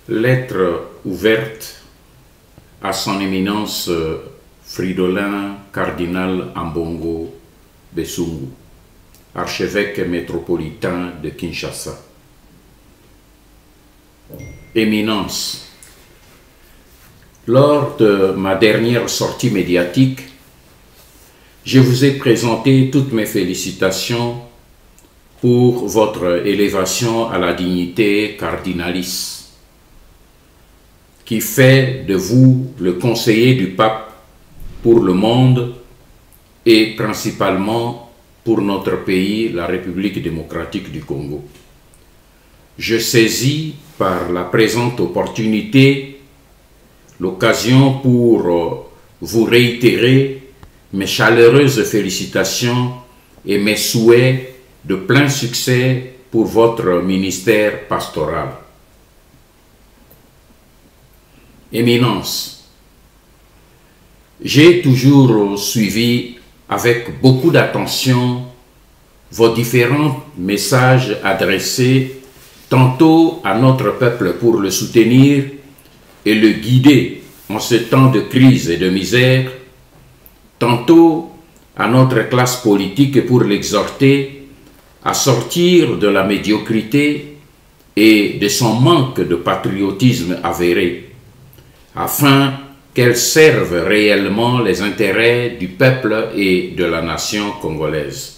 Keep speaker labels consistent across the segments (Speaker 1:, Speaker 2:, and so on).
Speaker 1: Lettre ouverte à son éminence Fridolin cardinal Ambongo Besungu, archevêque métropolitain de Kinshasa. Éminence, lors de ma dernière sortie médiatique, je vous ai présenté toutes mes félicitations pour votre élévation à la dignité cardinalice, qui fait de vous le conseiller du pape pour le monde et principalement pour notre pays, la République démocratique du Congo. Je saisis par la présente opportunité l'occasion pour vous réitérer mes chaleureuses félicitations et mes souhaits de plein succès pour votre ministère pastoral. Éminence, j'ai toujours suivi avec beaucoup d'attention vos différents messages adressés tantôt à notre peuple pour le soutenir et le guider en ce temps de crise et de misère, tantôt à notre classe politique pour l'exhorter à sortir de la médiocrité et de son manque de patriotisme avéré, afin qu'elle serve réellement les intérêts du peuple et de la nation congolaise.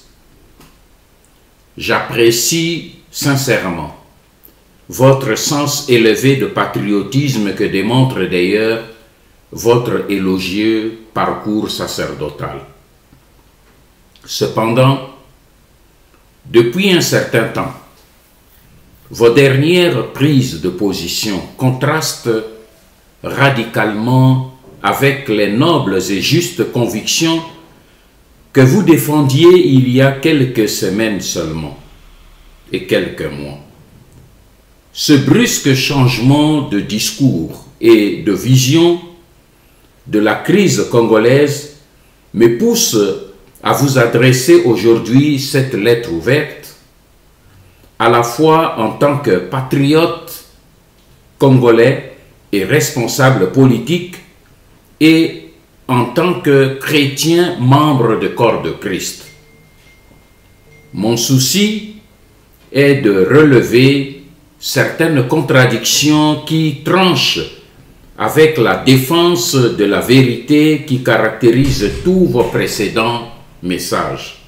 Speaker 1: J'apprécie sincèrement votre sens élevé de patriotisme que démontre d'ailleurs votre élogieux parcours sacerdotal. Cependant, depuis un certain temps, vos dernières prises de position contrastent radicalement avec les nobles et justes convictions que vous défendiez il y a quelques semaines seulement et quelques mois. Ce brusque changement de discours et de vision de la crise congolaise me pousse à vous adresser aujourd'hui cette lettre ouverte, à la fois en tant que patriote congolais et responsable politique et en tant que chrétien membre du corps de Christ. Mon souci est de relever certaines contradictions qui tranchent avec la défense de la vérité qui caractérise tous vos précédents messages.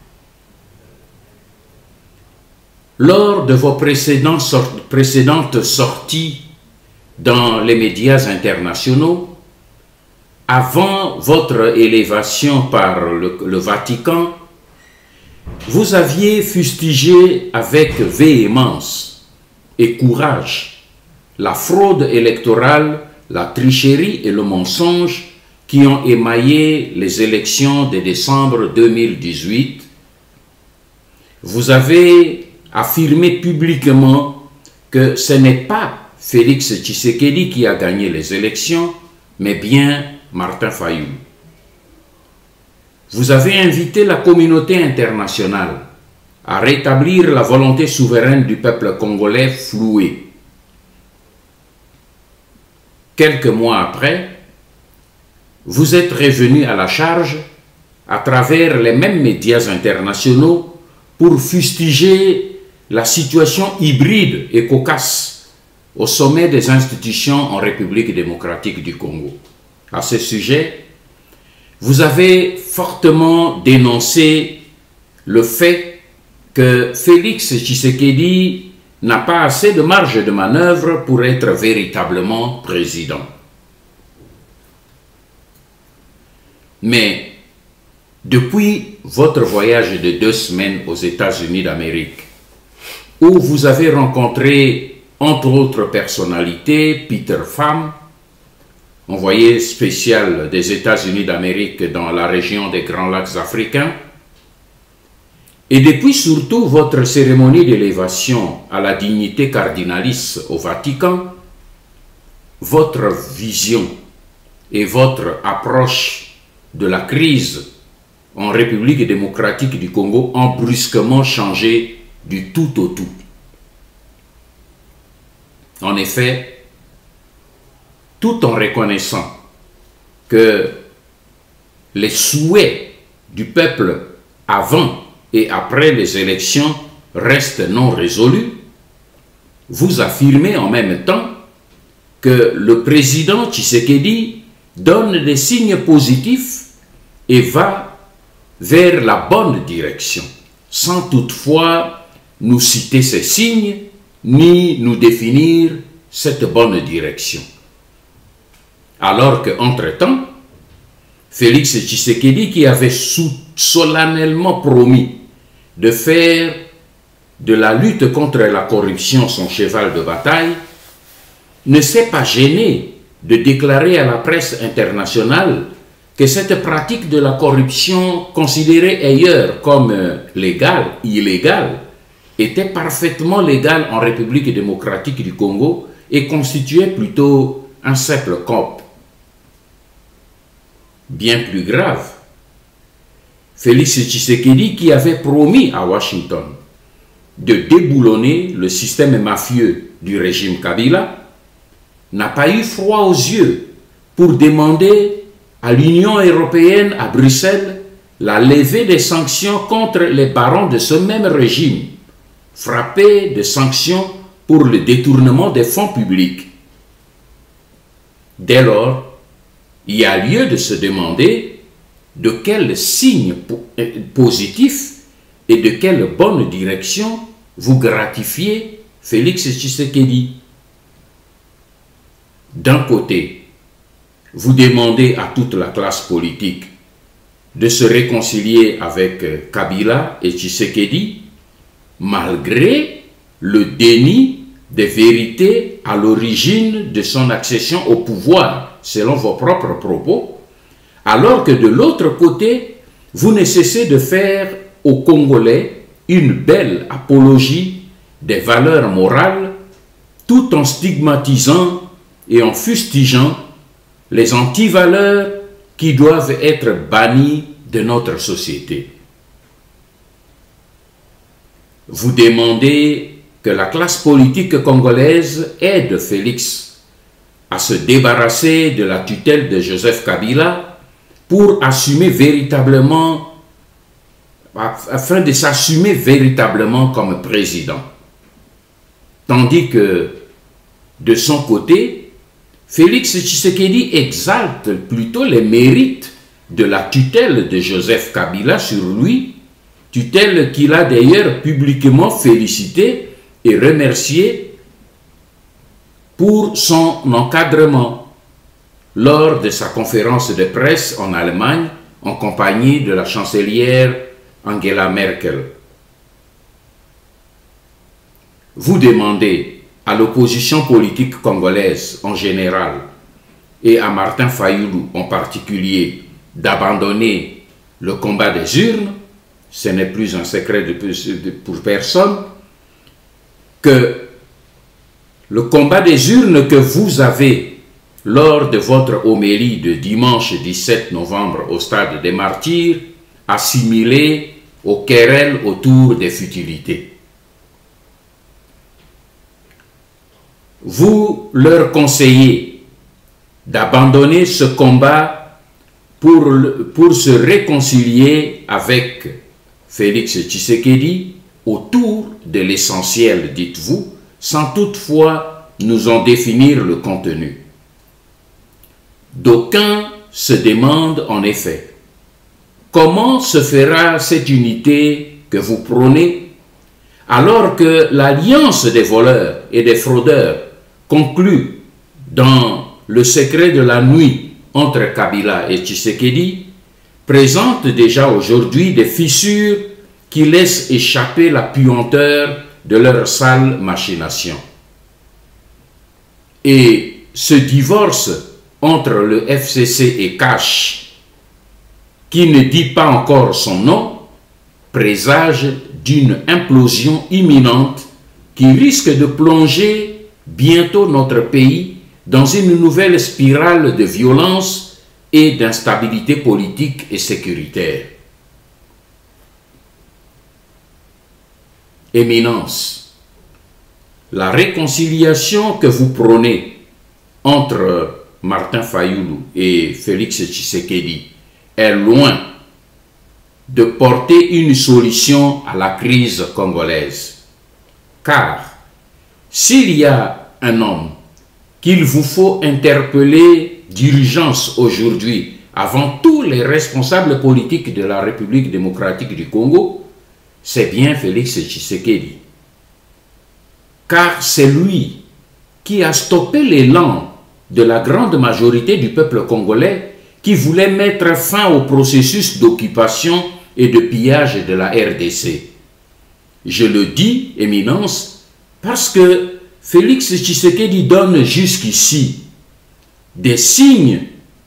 Speaker 1: Lors de vos précédentes sorties dans les médias internationaux, avant votre élévation par le Vatican, vous aviez fustigé avec véhémence et courage la fraude électorale, la tricherie et le mensonge qui ont émaillé les élections de décembre 2018. Vous avez affirmé publiquement que ce n'est pas Félix Tshisekedi qui a gagné les élections, mais bien Martin Fayulu. Vous avez invité la communauté internationale à rétablir la volonté souveraine du peuple congolais flouée. Quelques mois après, vous êtes revenu à la charge à travers les mêmes médias internationaux pour fustiger la situation hybride et cocasse au sommet des institutions en République démocratique du Congo. À ce sujet, vous avez fortement dénoncé le fait que Félix Tshisekedi n'a pas assez de marge de manœuvre pour être véritablement président. Mais depuis votre voyage de 2 semaines aux États-Unis d'Amérique, où vous avez rencontré entre autres personnalités, Peter Pham, envoyé spécial des États-Unis d'Amérique dans la région des Grands Lacs africains, et depuis surtout votre cérémonie d'élévation à la dignité cardinalice au Vatican, votre vision et votre approche de la crise en République démocratique du Congo ont brusquement changé du tout au tout. En effet, tout en reconnaissant que les souhaits du peuple avant et après les élections restent non résolus, vous affirmez en même temps que le président Tshisekedi donne des signes positifs et va vers la bonne direction, sans toutefois nous citer ces signes, ni nous définir cette bonne direction. Alors qu'entre-temps, Félix Tshisekedi, qui avait solennellement promis de faire de la lutte contre la corruption son cheval de bataille, ne s'est pas gêné de déclarer à la presse internationale que cette pratique de la corruption, considérée ailleurs comme légale, illégale, était parfaitement légale en République démocratique du Congo et constituait plutôt un simple COP. Bien plus grave, Félix Tshisekedi, qui avait promis à Washington de déboulonner le système mafieux du régime Kabila, n'a pas eu froid aux yeux pour demander à l'Union européenne, à Bruxelles, la levée des sanctions contre les barons de ce même régime, frappés de sanctions pour le détournement des fonds publics. Dès lors, il y a lieu de se demander de quel signe positif et de quelle bonne direction vous gratifiez Félix Tshisekedi. D'un côté, vous demandez à toute la classe politique de se réconcilier avec Kabila et Tshisekedi, malgré le déni des vérités à l'origine de son accession au pouvoir, selon vos propres propos, alors que de l'autre côté, vous ne cessez de faire aux Congolais une belle apologie des valeurs morales, tout en stigmatisant et en fustigeant les antivaleurs qui doivent être bannies de notre société. Vous demandez que la classe politique congolaise aide Félix à se débarrasser de la tutelle de Joseph Kabila pour assumer véritablement, afin de s'assumer véritablement comme président. Tandis que, de son côté, Félix Tshisekedi exalte plutôt les mérites de la tutelle de Joseph Kabila sur lui, tutelle qu'il a d'ailleurs publiquement félicité et remercié pour son encadrement lors de sa conférence de presse en Allemagne en compagnie de la chancelière Angela Merkel. Vous demandez à l'opposition politique congolaise en général et à Martin Fayulu en particulier d'abandonner le combat des urnes, ce n'est plus un secret pour personne, que le combat des urnes que vous avez lors de votre homélie de dimanche 17 novembre au stade des Martyrs, assimilé aux querelles autour des futilités. Vous leur conseillez d'abandonner ce combat pour se réconcilier avec Félix Tshisekedi autour de l'essentiel, dites-vous, sans toutefois nous en définir le contenu. D'aucuns se demandent en effet comment se fera cette unité que vous prônez alors que l'alliance des voleurs et des fraudeurs conclue dans le secret de la nuit entre Kabila et Tshisekedi présente déjà aujourd'hui des fissures qui laissent échapper la puanteur de leur sale machination. Et ce divorce entre le FCC et Cash, qui ne dit pas encore son nom, présage d'une implosion imminente qui risque de plonger bientôt notre pays dans une nouvelle spirale de violence et d'instabilité politique et sécuritaire. Éminence, la réconciliation que vous prônez entre Martin Fayulu et Félix Tshisekedi est loin de porter une solution à la crise congolaise. Car s'il y a un homme qu'il vous faut interpeller d'urgence aujourd'hui avant tous les responsables politiques de la République démocratique du Congo, c'est bien Félix Tshisekedi. Car c'est lui qui a stoppé l'élan de la grande majorité du peuple congolais qui voulait mettre fin au processus d'occupation et de pillage de la RDC. Je le dis, Éminence, parce que Félix Tshisekedi donne jusqu'ici des signes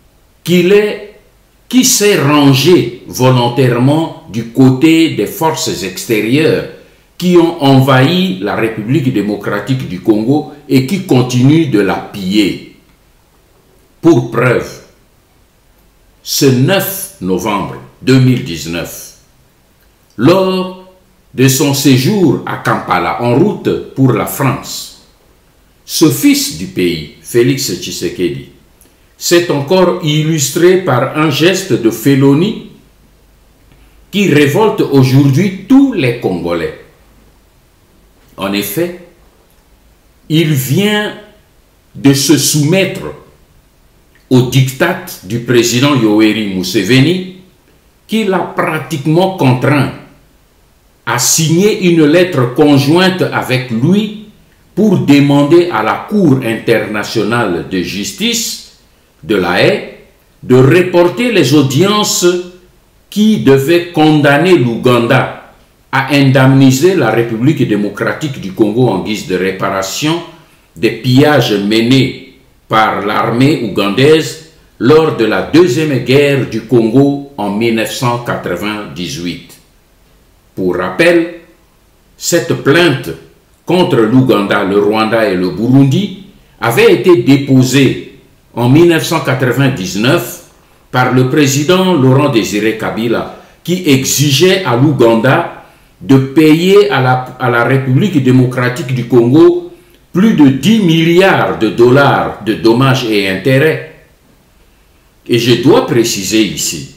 Speaker 1: qui s'est rangé volontairement du côté des forces extérieures qui ont envahi la République démocratique du Congo et qui continuent de la piller. Pour preuve, ce 9 novembre 2019, lors de son séjour à Kampala en route pour la France, ce fils du pays, Félix Tshisekedi, s'est encore illustré par un geste de félonie qui révolte aujourd'hui tous les Congolais. En effet, il vient de se soumettre au diktat du président Yoweri Museveni, qui l'a pratiquement contraint à signer une lettre conjointe avec lui pour demander à la Cour internationale de justice de La Haye de reporter les audiences qui devaient condamner l'Ouganda à indemniser la République démocratique du Congo en guise de réparation des pillages menés par l'armée ougandaise lors de la deuxième guerre du Congo en 1998. Pour rappel, cette plainte contre l'Ouganda, le Rwanda et le Burundi avait été déposée en 1999 par le président Laurent Désiré Kabila qui exigeait à l'Ouganda de payer à la République démocratique du Congo plus de 10 milliards de dollars de dommages et intérêts. Et je dois préciser ici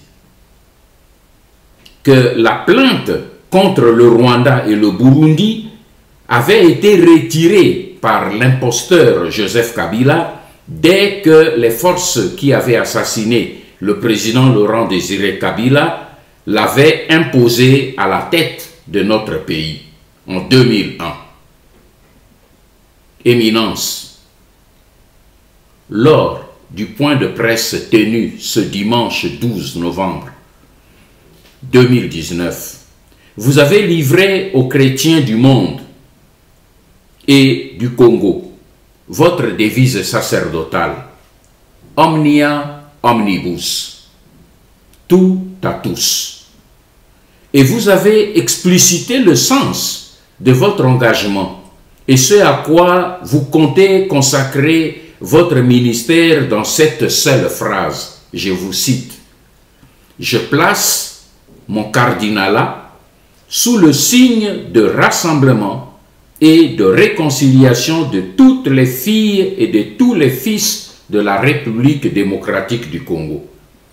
Speaker 1: que la plainte contre le Rwanda et le Burundi avait été retirée par l'imposteur Joseph Kabila dès que les forces qui avaient assassiné le président Laurent Désiré Kabila l'avaient imposé à la tête de notre pays en 2001. Éminence, lors du point de presse tenu ce dimanche 12 novembre 2019, vous avez livré aux chrétiens du monde et du Congo votre devise sacerdotale, Omnia Omnibus, tout à tous. Et vous avez explicité le sens de votre engagement et ce à quoi vous comptez consacrer votre ministère dans cette seule phrase. Je vous cite: « Je place mon cardinalat sous le signe de rassemblement et de réconciliation de toutes les filles et de tous les fils de la République démocratique du Congo. »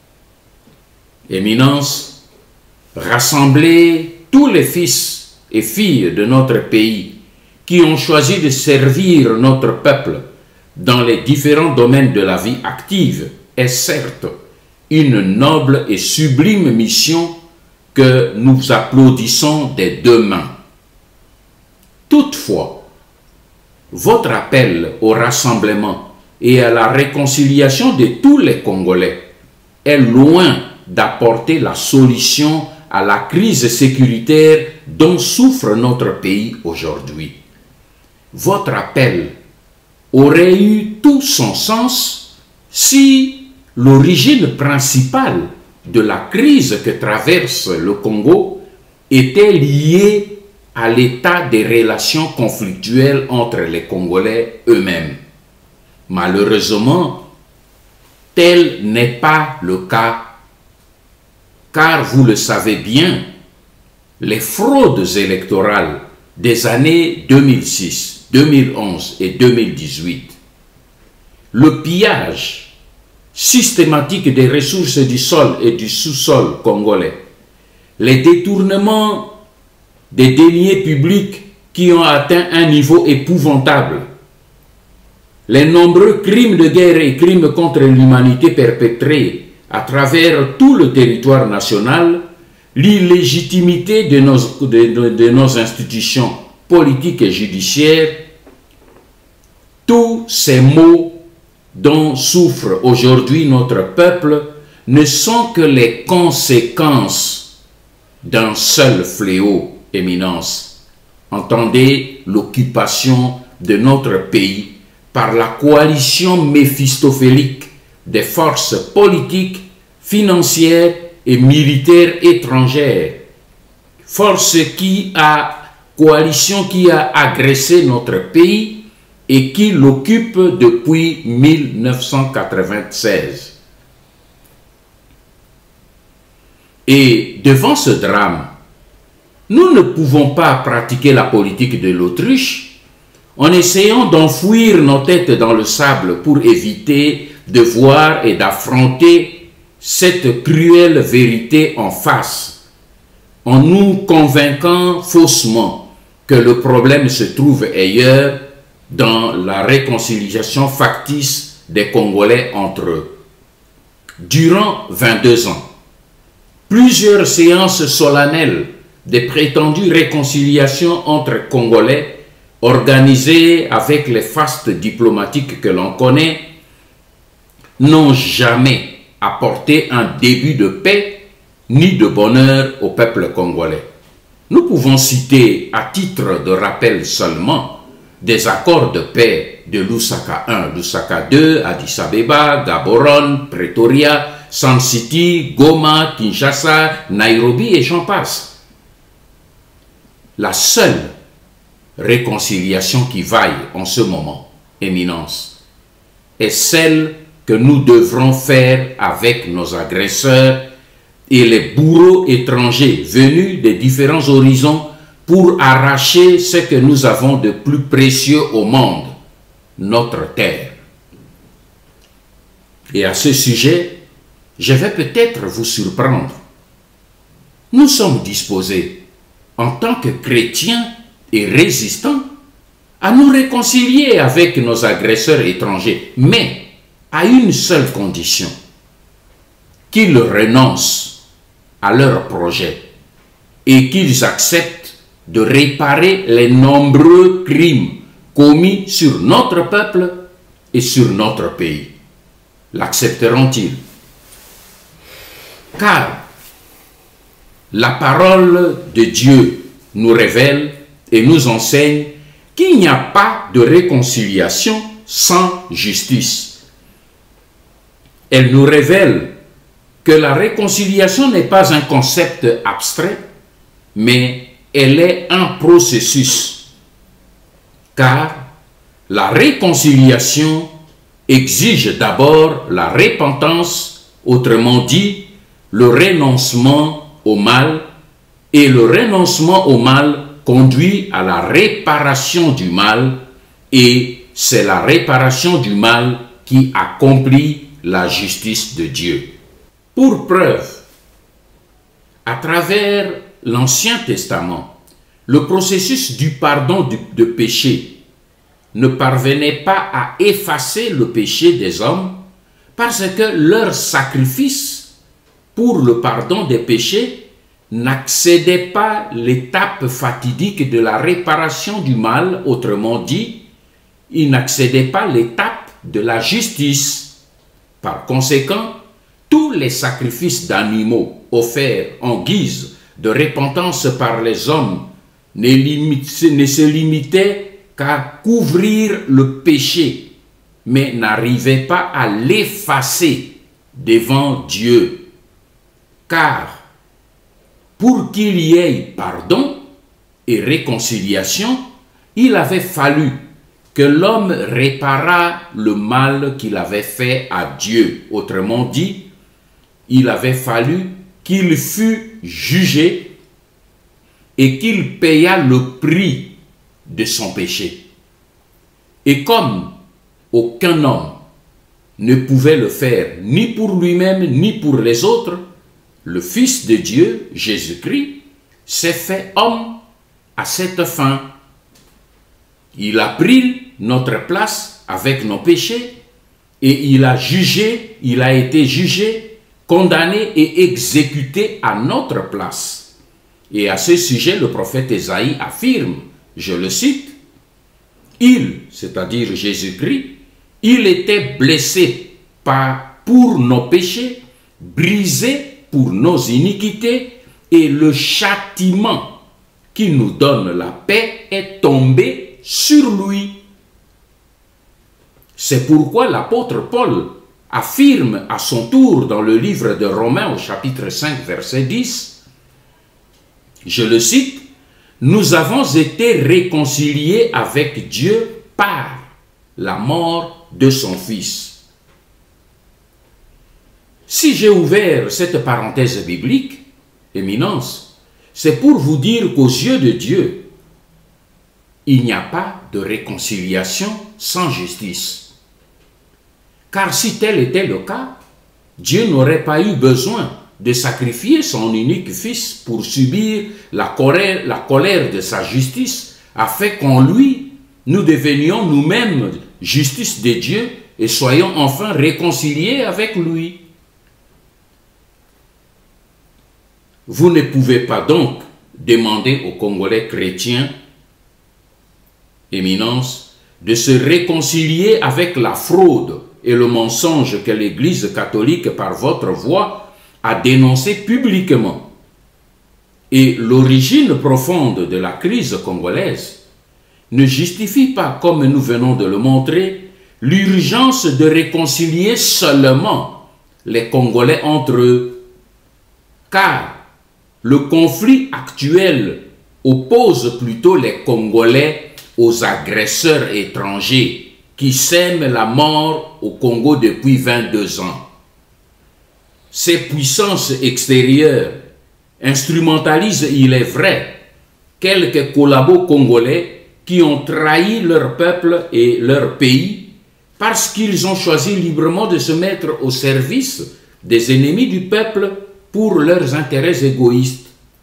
Speaker 1: Éminence, rassemblez tous les fils et filles de notre pays qui ont choisi de servir notre peuple dans les différents domaines de la vie active est certes une noble et sublime mission que nous applaudissons des deux mains. Toutefois, votre appel au rassemblement et à la réconciliation de tous les Congolais est loin d'apporter la solution à la crise sécuritaire dont souffre notre pays aujourd'hui. Votre appel aurait eu tout son sens si l'origine principale de la crise que traverse le Congo était liée à l'état des relations conflictuelles entre les Congolais eux-mêmes. Malheureusement, tel n'est pas le cas, car vous le savez bien, les fraudes électorales des années 2006, 2011 et 2018, le pillage systématique des ressources du sol et du sous-sol congolais, les détournements des deniers publics qui ont atteint un niveau épouvantable, les nombreux crimes de guerre et crimes contre l'humanité perpétrés à travers tout le territoire national, l'illégitimité de nos institutions politiques et judiciaires, tous ces maux dont souffre aujourd'hui notre peuple ne sont que les conséquences d'un seul fléau, Éminence. Entendez l'occupation de notre pays par la coalition méphistophélique des forces politiques, financières et militaires étrangères. Coalition qui a agressé notre pays et qui l'occupe depuis 1996. Et devant ce drame, nous ne pouvons pas pratiquer la politique de l'autruche en essayant d'enfouir nos têtes dans le sable pour éviter de voir et d'affronter cette cruelle vérité en face, en nous convainquant faussement que le problème se trouve ailleurs, dans la réconciliation factice des Congolais entre eux. Durant 22 ans, plusieurs séances solennelles de prétendues réconciliations entre Congolais, organisées avec les fastes diplomatiques que l'on connaît, n'ont jamais apporté un début de paix ni de bonheur au peuple congolais. Nous pouvons citer à titre de rappel seulement des accords de paix de Lusaka I, Lusaka II, Addis Abeba, Gaborone, Pretoria, Sun City, Goma, Kinshasa, Nairobi et j'en passe. La seule réconciliation qui vaille en ce moment, Éminence, est celle que nous devrons faire avec nos agresseurs et les bourreaux étrangers venus des différents horizons pour arracher ce que nous avons de plus précieux au monde, notre terre. Et à ce sujet, je vais peut-être vous surprendre. Nous sommes disposés, en tant que chrétiens et résistants, à nous réconcilier avec nos agresseurs étrangers, mais à une seule condition, qu'ils renoncent à leurs projets et qu'ils acceptent de réparer les nombreux crimes commis sur notre peuple et sur notre pays. L'accepteront-ils? Car la parole de Dieu nous révèle et nous enseigne qu'il n'y a pas de réconciliation sans justice. Elle nous révèle que la réconciliation n'est pas un concept abstrait, mais elle est un processus. Car la réconciliation exige d'abord la repentance, autrement dit, le renoncement au mal, et le renoncement au mal conduit à la réparation du mal, et c'est la réparation du mal qui accomplit la justice de Dieu. Pour preuve, à travers l'Ancien Testament, le processus du pardon de péché ne parvenait pas à effacer le péché des hommes parce que leur sacrifice pour le pardon des péchés n'accédait pas l'étape fatidique de la réparation du mal, autrement dit, il n'accédait pas l'étape de la justice. Par conséquent, tous les sacrifices d'animaux offerts en guise de repentance par les hommes ne se limitaient qu'à couvrir le péché, mais n'arrivaient pas à l'effacer devant Dieu. Car pour qu'il y ait pardon et réconciliation, il avait fallu que l'homme réparât le mal qu'il avait fait à Dieu. Autrement dit, il avait fallu qu'il fût jugé et qu'il payât le prix de son péché. Et comme aucun homme ne pouvait le faire ni pour lui-même ni pour les autres, le Fils de Dieu, Jésus-Christ, s'est fait homme à cette fin. Il a pris notre place avec nos péchés et il a été jugé, condamné et exécuté à notre place. Et à ce sujet, le prophète Ésaïe affirme, je le cite, « Il, c'est-à-dire Jésus-Christ, il était blessé pour nos péchés, brisé pour nos iniquités, et le châtiment qui nous donne la paix est tombé sur lui. » C'est pourquoi l'apôtre Paul affirme à son tour dans le livre de Romains au chapitre 5, verset 10, je le cite, « Nous avons été réconciliés avec Dieu par la mort de son Fils. » Si j'ai ouvert cette parenthèse biblique, Éminence, c'est pour vous dire qu'aux yeux de Dieu, il n'y a pas de réconciliation sans justice. Car si tel était le cas, Dieu n'aurait pas eu besoin de sacrifier son unique Fils pour subir la colère de sa justice, afin qu'en lui, nous devenions nous-mêmes justice de Dieu et soyons enfin réconciliés avec lui. Vous ne pouvez pas donc demander aux Congolais chrétiens, Éminence, de se réconcilier avec la fraude et le mensonge que l'Église catholique, par votre voix, a dénoncé publiquement. Et l'origine profonde de la crise congolaise ne justifie pas, comme nous venons de le montrer, l'urgence de réconcilier seulement les Congolais entre eux. Car le conflit actuel oppose plutôt les Congolais aux agresseurs étrangers qui sèment la mort au Congo depuis 22 ans. Ces puissances extérieures instrumentalisent, il est vrai, quelques collabos congolais qui ont trahi leur peuple et leur pays parce qu'ils ont choisi librement de se mettre au service des ennemis du peuple pour leurs intérêts égoïstes.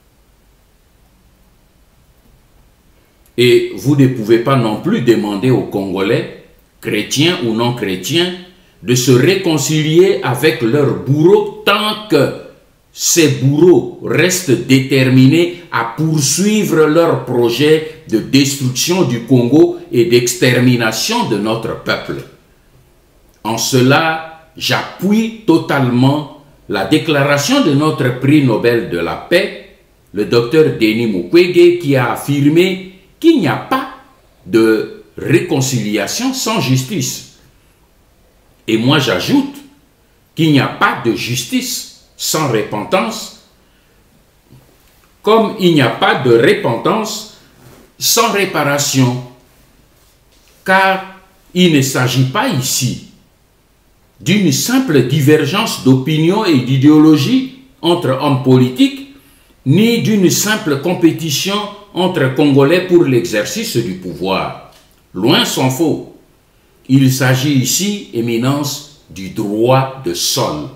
Speaker 1: Et vous ne pouvez pas non plus demander aux Congolais, chrétiens ou non chrétiens, de se réconcilier avec leurs bourreaux tant que ces bourreaux restent déterminés à poursuivre leur projet de destruction du Congo et d'extermination de notre peuple. En cela, j'appuie totalement la déclaration de notre prix Nobel de la paix, le docteur Denis Mukwege, qui a affirmé qu'il n'y a pas de réconciliation sans justice. Et moi j'ajoute qu'il n'y a pas de justice sans repentance, comme il n'y a pas de repentance sans réparation. Car il ne s'agit pas ici d'une simple divergence d'opinion et d'idéologie entre hommes politiques, ni d'une simple compétition entre Congolais pour l'exercice du pouvoir. Loin s'en faut. Il s'agit ici, Éminence, du droit de sol.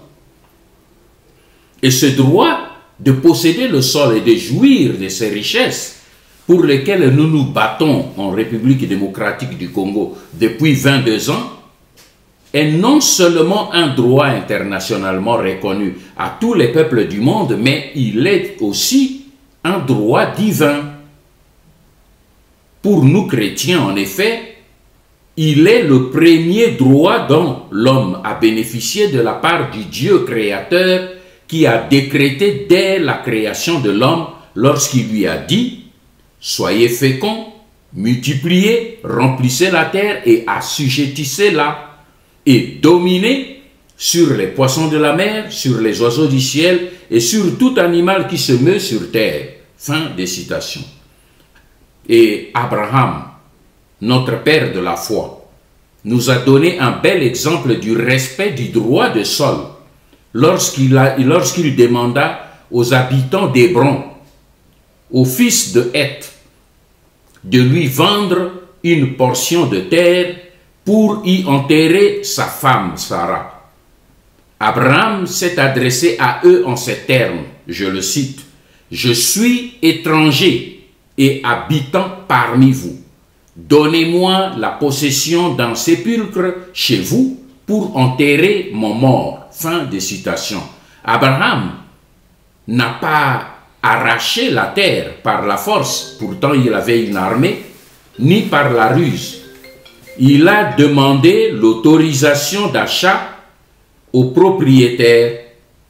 Speaker 1: Et ce droit de posséder le sol et de jouir de ses richesses pour lesquelles nous nous battons en République démocratique du Congo depuis 22 ans, est non seulement un droit internationalement reconnu à tous les peuples du monde, mais il est aussi un droit divin. Pour nous chrétiens, en effet, il est le premier droit dont l'homme a bénéficié de la part du Dieu créateur qui a décrété dès la création de l'homme lorsqu'il lui a dit « Soyez féconds, multipliez, remplissez la terre et assujettissez-la. » et dominer sur les poissons de la mer, sur les oiseaux du ciel et sur tout animal qui se meut sur terre. Fin des citations. Et Abraham, notre père de la foi, nous a donné un bel exemple du respect du droit de sol lorsqu'il demanda aux habitants d'Hébron, aux fils de Heth, de lui vendre une portion de terre pour y enterrer sa femme Sarah. Abraham s'est adressé à eux en ces termes, je le cite, « Je suis étranger et habitant parmi vous. Donnez-moi la possession d'un sépulcre chez vous pour enterrer mon mort. » Fin de citation. Abraham n'a pas arraché la terre par la force, pourtant il avait une armée, ni par la ruse. Il a demandé l'autorisation d'achat au propriétaire.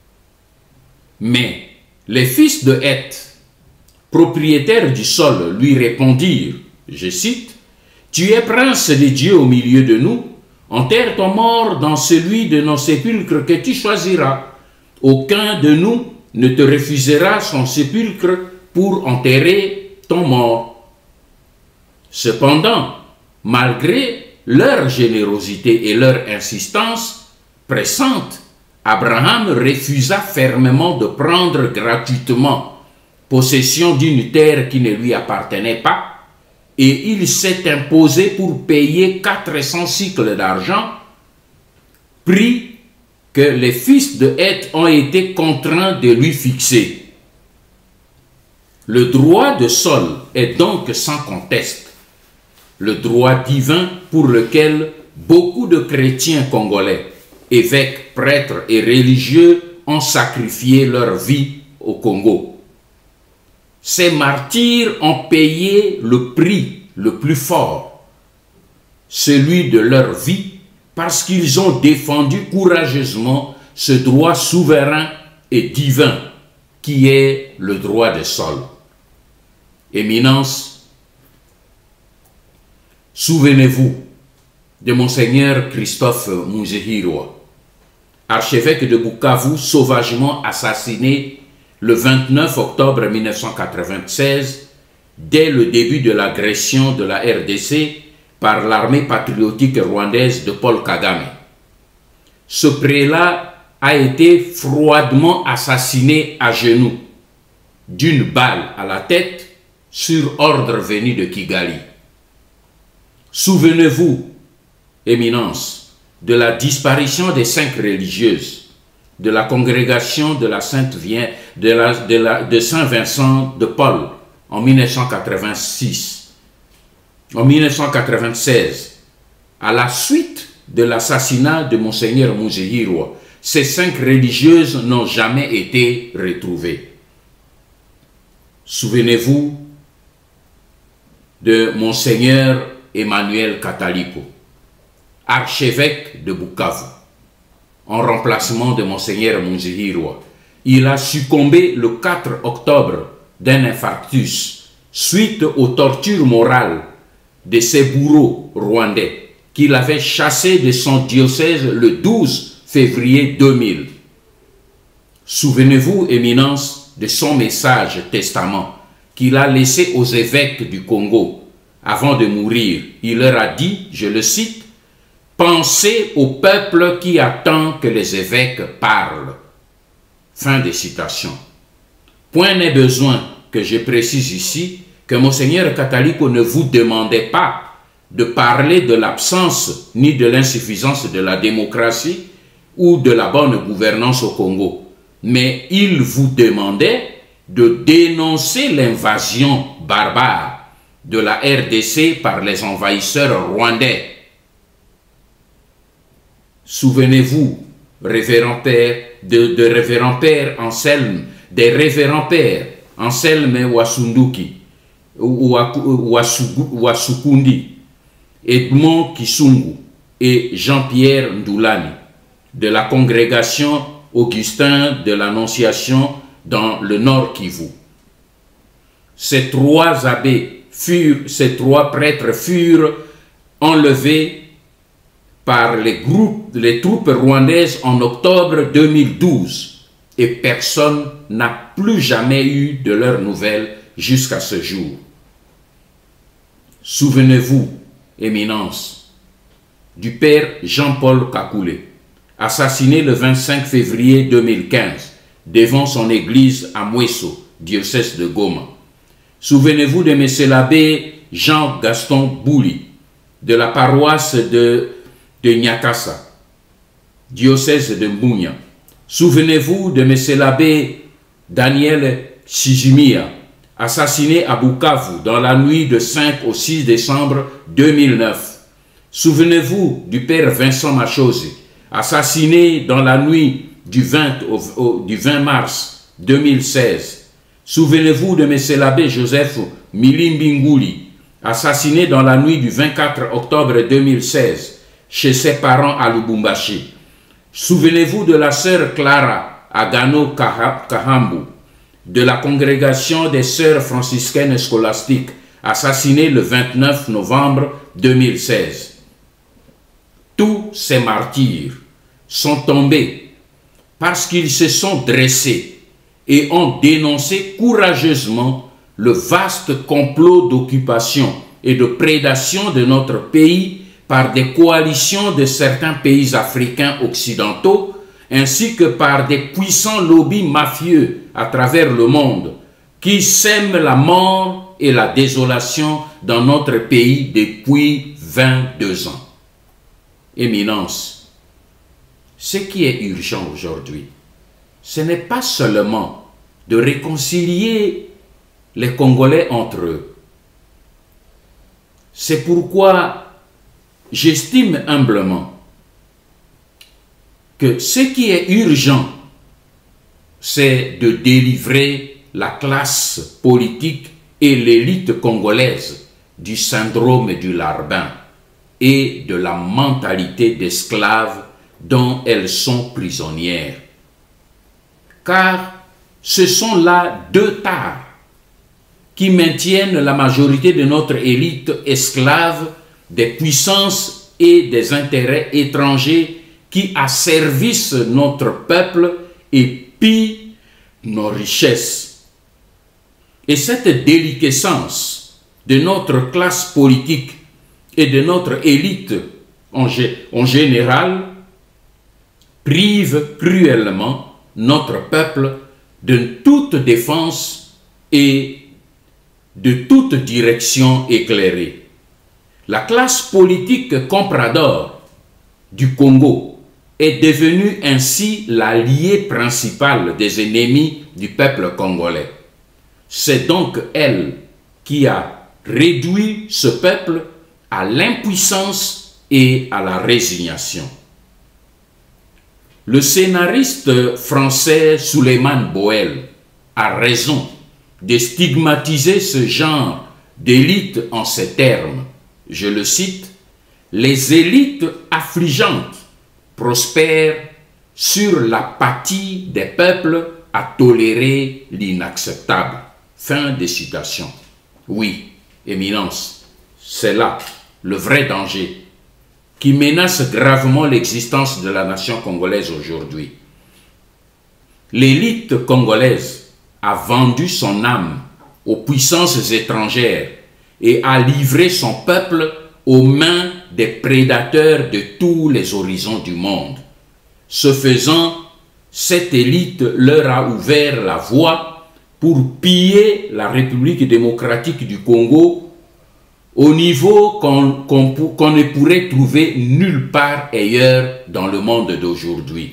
Speaker 1: Mais les fils de Heth, propriétaires du sol, lui répondirent, je cite, « Tu es prince des dieux au milieu de nous, enterre ton mort dans celui de nos sépulcres que tu choisiras. Aucun de nous ne te refusera son sépulcre pour enterrer ton mort. » Cependant, malgré leur générosité et leur insistance pressante, Abraham refusa fermement de prendre gratuitement possession d'une terre qui ne lui appartenait pas, et il s'est imposé pour payer 400 cycles d'argent, prix que les fils de Heth ont été contraints de lui fixer. Le droit de sol est donc sans conteste le droit divin pour lequel beaucoup de chrétiens congolais, évêques, prêtres et religieux ont sacrifié leur vie au Congo. Ces martyrs ont payé le prix le plus fort, celui de leur vie, parce qu'ils ont défendu courageusement ce droit souverain et divin qui est le droit de sol. Éminence, souvenez-vous de Monseigneur Christophe Muzehiroa, archevêque de Bukavu, sauvagement assassiné le 29 octobre 1996, dès le début de l'agression de la RDC par l'armée patriotique rwandaise de Paul Kagame. Ce prélat a été froidement assassiné à genoux, d'une balle à la tête, sur ordre venu de Kigali. Souvenez-vous, Éminence, de la disparition des 5 religieuses de la congrégation de la de Saint-Vincent de Paul en 1986. En 1996, à la suite de l'assassinat de Monseigneur Muzehiroa, ces 5 religieuses n'ont jamais été retrouvées. Souvenez-vous de Monseigneur Emmanuel Kataliko, archevêque de Bukavu, en remplacement de Monseigneur Muzehiroa. Il a succombé le 4 octobre d'un infarctus suite aux tortures morales de ses bourreaux rwandais qu'il avait chassés de son diocèse le 12 février 2000. Souvenez-vous, Éminence, de son message testament qu'il a laissé aux évêques du Congo. Avant de mourir, il leur a dit, je le cite, « Pensez au peuple qui attend que les évêques parlent. » Fin de citation. Point n'est besoin que je précise ici que Monseigneur Kataliko ne vous demandait pas de parler de l'absence ni de l'insuffisance de la démocratie ou de la bonne gouvernance au Congo, mais il vous demandait de dénoncer l'invasion barbare de la RDC par les envahisseurs rwandais. Souvenez-vous, révérend père, de révérend père Anselme, des révérends pères Anselme Wasunduki, Wasukundi, Edmond Kisungu et Jean-Pierre Ndoulani, de la congrégation Augustin de l'Annonciation dans le Nord Kivu. Ces 3 prêtres furent enlevés par les troupes rwandaises en octobre 2012 et personne n'a plus jamais eu de leurs nouvelles jusqu'à ce jour. Souvenez-vous, Éminence, du père Jean-Paul Kakoulé, assassiné le 25 février 2015 devant son église à Mweso, diocèse de Goma. Souvenez-vous de M. l'abbé Jean-Gaston Bouli, de la paroisse de Nyakassa, diocèse de Mbunya. Souvenez-vous de M. l'abbé Daniel Chijimia, assassiné à Bukavu dans la nuit de 5 au 6 décembre 2009. Souvenez-vous du père Vincent Machozi, assassiné dans la nuit du 20 mars 2016. Souvenez-vous de M. l'abbé Joseph Milimbinguli, assassiné dans la nuit du 24 octobre 2016 chez ses parents à Lubumbashi. Souvenez-vous de la sœur Clara Agano Kahambu, de la congrégation des sœurs franciscaines scolastiques, assassinée le 29 novembre 2016. Tous ces martyrs sont tombés parce qu'ils se sont dressés et ont dénoncé courageusement le vaste complot d'occupation et de prédation de notre pays par des coalitions de certains pays africains occidentaux, ainsi que par des puissants lobbies mafieux à travers le monde, qui sèment la mort et la désolation dans notre pays depuis 22 ans. Éminence, ce qui est urgent aujourd'hui, ce n'est pas seulement de réconcilier les Congolais entre eux. C'est pourquoi j'estime humblement que ce qui est urgent, c'est de délivrer la classe politique et l'élite congolaise du syndrome du larbin et de la mentalité d'esclaves dont elles sont prisonnières. Car ce sont là deux tares qui maintiennent la majorité de notre élite esclave des puissances et des intérêts étrangers qui asservissent notre peuple et pillent nos richesses. Et cette déliquescence de notre classe politique et de notre élite en général prive cruellement notre peuple de toute défense et de toute direction éclairée. La classe politique comprador du Congo est devenue ainsi l'allié principal des ennemis du peuple congolais. C'est donc elle qui a réduit ce peuple à l'impuissance et à la résignation. Le scénariste français Suleiman Boel a raison de stigmatiser ce genre d'élite en ces termes. Je le cite, « Les élites affligeantes prospèrent sur l'apathie des peuples à tolérer l'inacceptable. » Fin de citation. Oui, Éminence, c'est là le vrai danger qui menace gravement l'existence de la nation congolaise aujourd'hui. L'élite congolaise a vendu son âme aux puissances étrangères et a livré son peuple aux mains des prédateurs de tous les horizons du monde. Ce faisant, cette élite leur a ouvert la voie pour piller la République démocratique du Congo au niveau qu'on ne pourrait trouver nulle part ailleurs dans le monde d'aujourd'hui.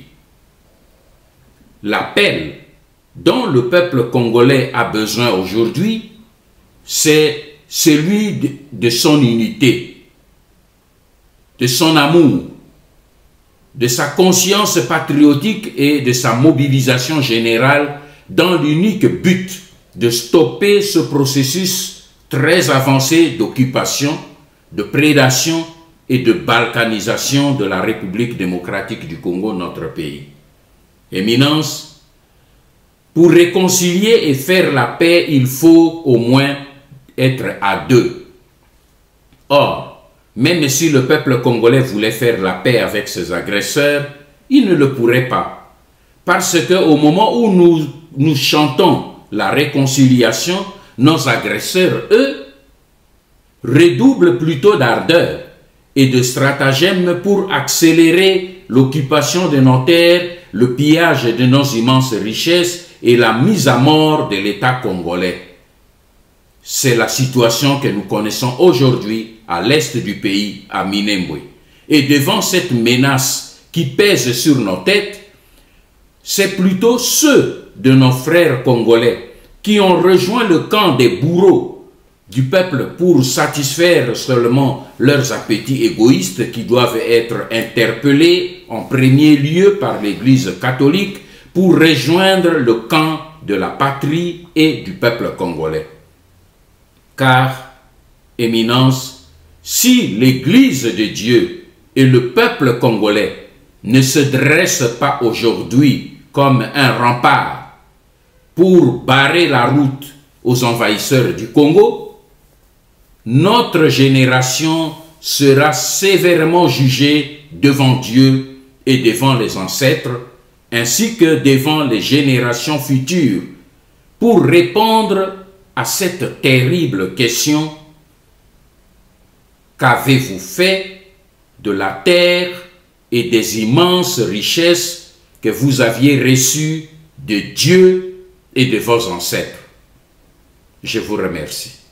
Speaker 1: L'appel dont le peuple congolais a besoin aujourd'hui, c'est celui de son unité, de son amour, de sa conscience patriotique et de sa mobilisation générale dans l'unique but de stopper ce processus très avancé d'occupation, de prédation et de balkanisation de la République démocratique du Congo, notre pays. Éminence, pour réconcilier et faire la paix, il faut au moins être à deux. Or, même si le peuple congolais voulait faire la paix avec ses agresseurs, il ne le pourrait pas. Parce qu'au moment où nous chantons la réconciliation, nos agresseurs, eux, redoublent plutôt d'ardeur et de stratagèmes pour accélérer l'occupation de nos terres, le pillage de nos immenses richesses et la mise à mort de l'État congolais. C'est la situation que nous connaissons aujourd'hui à l'est du pays, à Minembwe. Et devant cette menace qui pèse sur nos têtes, c'est plutôt ceux de nos frères congolais qui ont rejoint le camp des bourreaux du peuple pour satisfaire seulement leurs appétits égoïstes qui doivent être interpellés en premier lieu par l'Église catholique pour rejoindre le camp de la patrie et du peuple congolais. Car, Éminence, si l'Église de Dieu et le peuple congolais ne se dressent pas aujourd'hui comme un rempart pour barrer la route aux envahisseurs du Congo, notre génération sera sévèrement jugée devant Dieu et devant les ancêtres, ainsi que devant les générations futures, pour répondre à cette terrible question: qu'avez-vous fait de la terre et des immenses richesses que vous aviez reçues de Dieu et de vos ancêtres? Je vous remercie.